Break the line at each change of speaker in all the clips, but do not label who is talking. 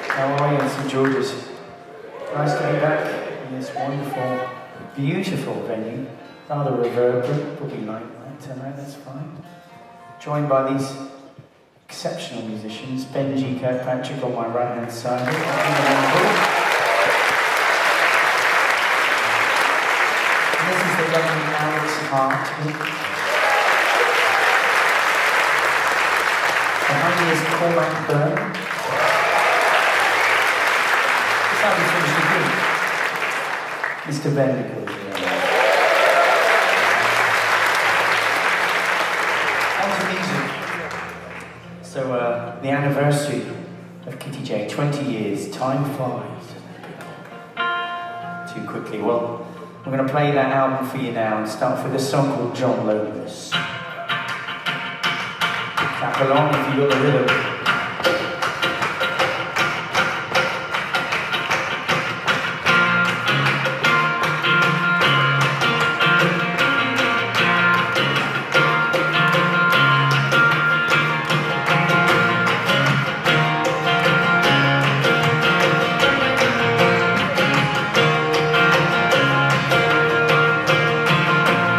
How are you in St George's? Nice to be back in this wonderful, beautiful venue. Rather reverberant, but we like that tonight, that's fine. Joined by these exceptional musicians, Benji Kirkpatrick on my right hand side. And this is the lovely Alex Hart. Behind me is Cormac Byrne. That's how we finish the group. Mr. Bendigo. On to music. So, the anniversary of Kitty J, 20 years, time flies. Too quickly. Well, we're going to play that album for you now and start with a song called John Lomas. Clap along if you got the rhythm.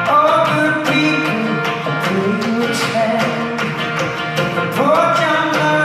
Poor John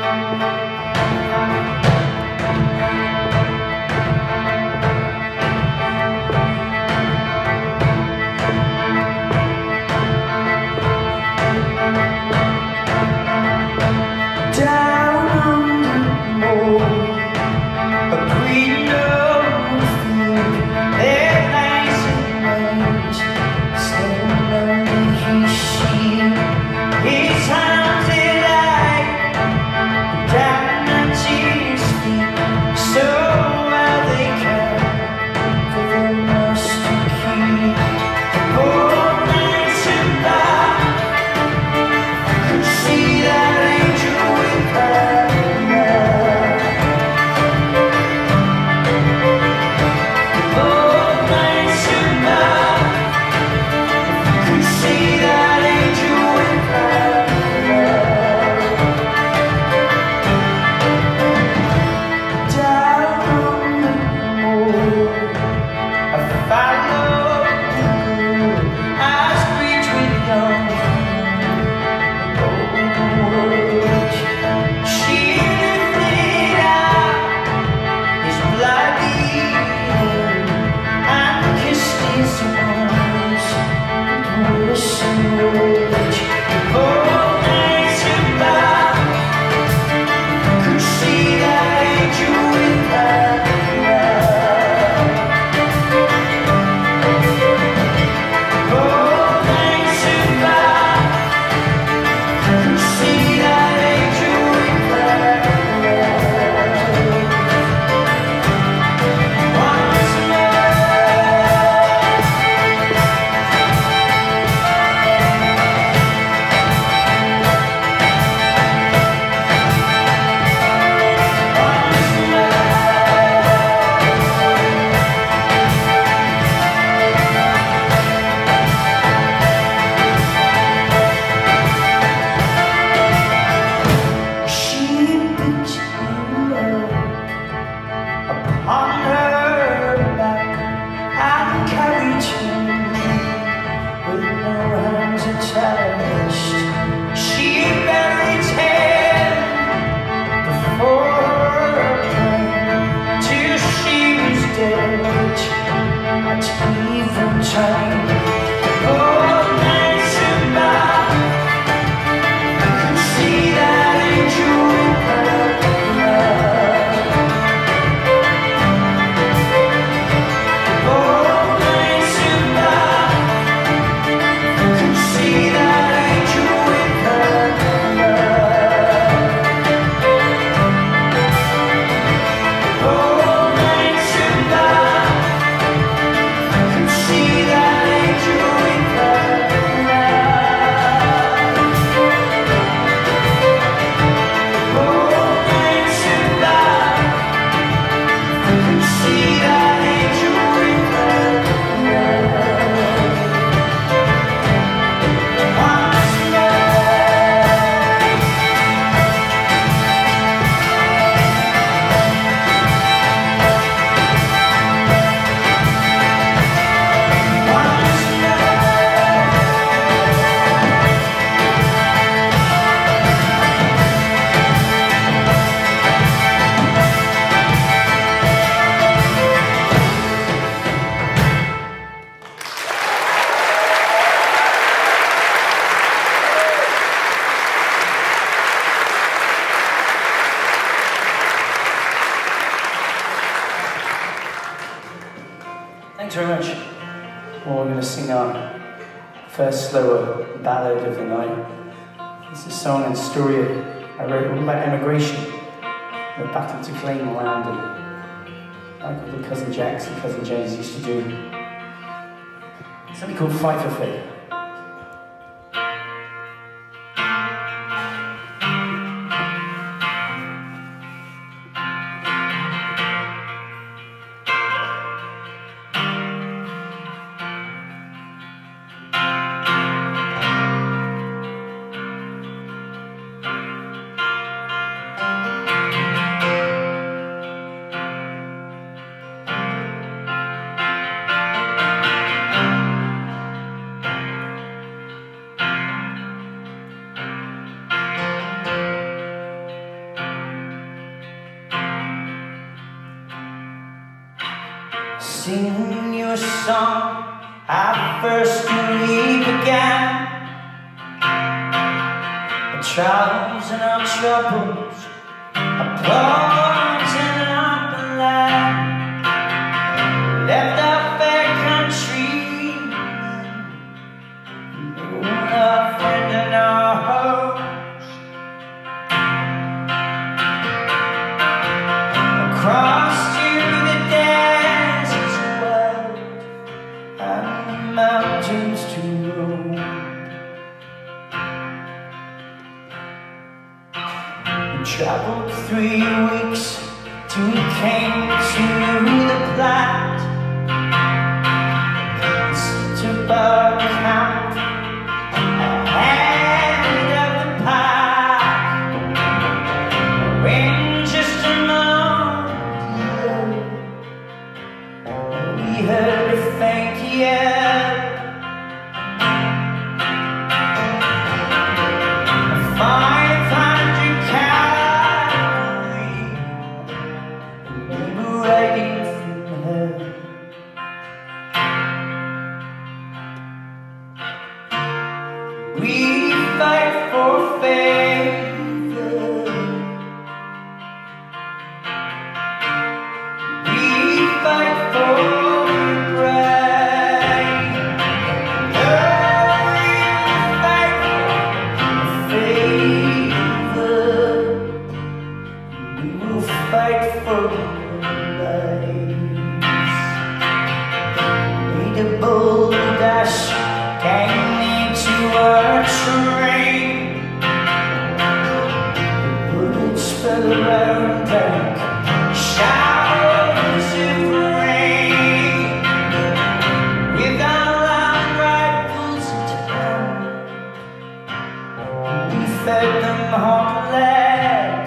Thanks very much. Well, we're going to sing our first slower ballad of the night. It's a song and story I wrote all about emigration, the battle to claim land, and like what the Cousin Jacks and Cousin James used to do. Something called Fight for Favour. sing you a song how first we began. Our trials and our troubles, our plots and our land, left our fair country, our friend and our host, across to the deserts wild and the mountains to roam. We traveled 3 weeks till we came to the Platte. To Bug Camp ahead of the pack, when just a moment we heard a faint yell, 500 cavalry, we were riding from hell. We fight for favor. We fight for pride. We fight for favor. We will fight for lives. Made a bold dash, came into our terrain. The bullets fell around like showers of rain. With our long rifles at hand, we fed them hot lead.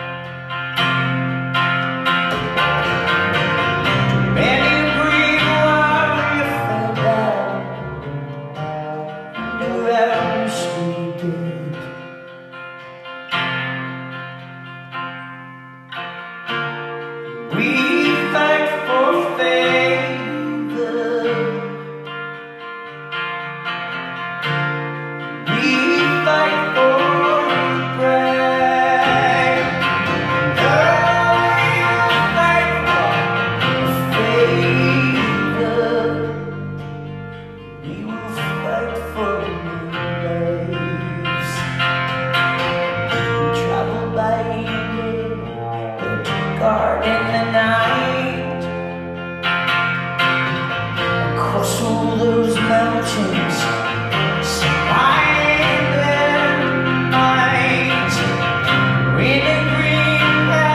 Many a brave warrior fell down. Who else we did? We fight for favor. We fight for pride. We fight for favor. We will fight for lives. We travel by day, but guard in the night. Across all those mountains, surviving their might. In a green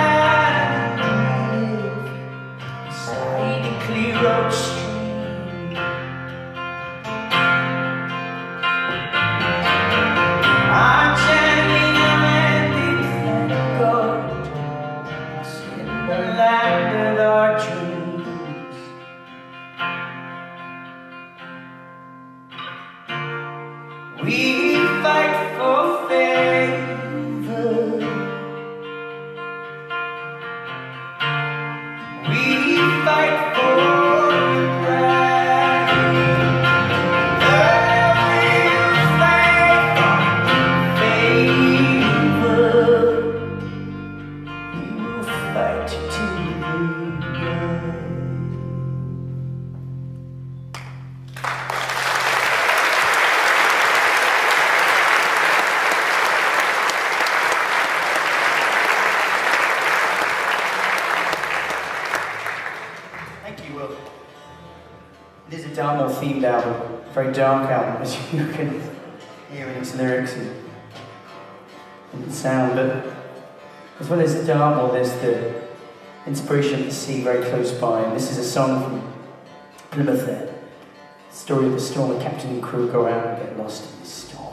land, beside a clear old stream. I'm standing on the God, in the land of our dreams. We fight for favor. We fight for pride. We fight for favor. We will fight to the end. Thank you, Will. It is a Dartmoor themed album, a very dark album, as you can hear in its lyrics and its sound, but as well as the Dartmoor, there's the inspiration of the sea very close by, and this is a song from Plymouth there. The story of the storm, the captain and crew go out and get lost in this storm.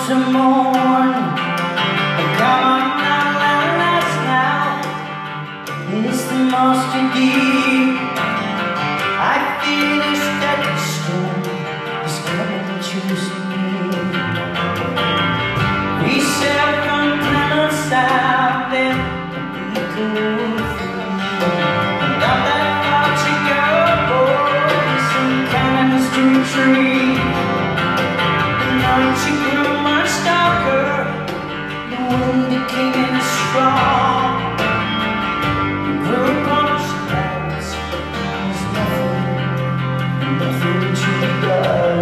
to mourn. But come on now, let's now. It's the master deep. I feel this deadly storm is coming to choose me. We sail from Plymouth south, then we go through. And not that far to go, boys, some kind of mystery tree. The night she grew much darker, the wind became strong. We grew upon us lights, there's nothing to love.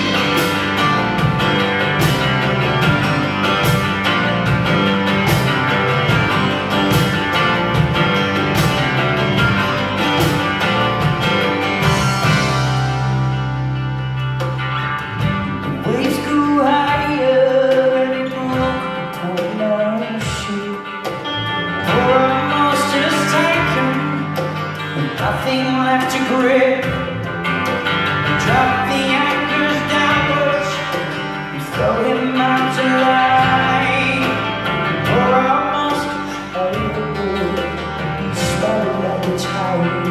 Nothing left to grip. Drop the anchors downwards and throw him out to line. We're almost out of the wood, swallowed like a tide.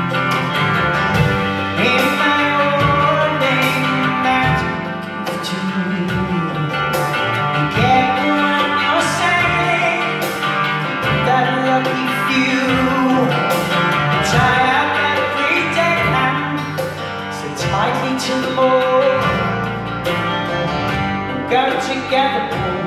In my old name, that to you. You can't run no sailing, that lucky few. Tie up every deckhand, so tightly to the board. Go together, boys.